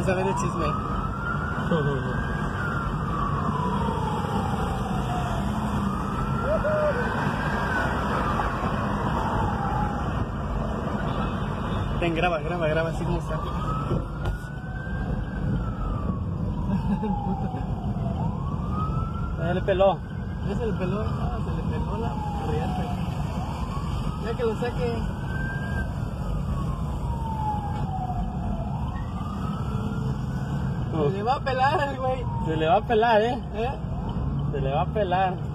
Vamos a ver el chisme. Ten, graba así como está. Ya le peló. Ya se le peló, no, se le peló la riata. Ya que lo saque. Se le va a pelar al güey. Se le va a pelar, ¿Eh? Se le va a pelar.